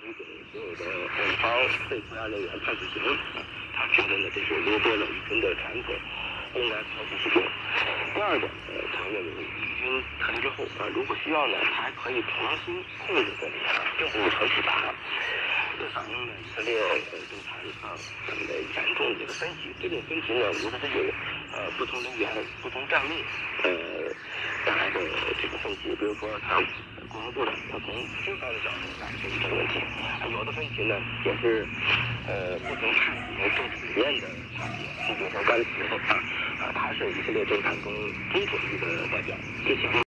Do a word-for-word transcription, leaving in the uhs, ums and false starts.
给所有的美方被扣押人员判死刑。他觉得呢，这是罗波冷军的产品，应该抛弃使用。第二个，呃，他认为义军退之后啊，如果需要呢，他还可以重新控制这里啊，并不很复杂。这反映了以色列呃政坛啊咱们的严重的这个分歧。这种分歧呢，无非是有呃不同人员、不同战略呃带来的这个分歧。比如说，他国防部长他从军方的角度来处理这个问题，有的分歧呢也是呃不同派系和政治理念的差别。你比如说甘茨啊啊，他是以色列政坛中中左翼的代表，之前。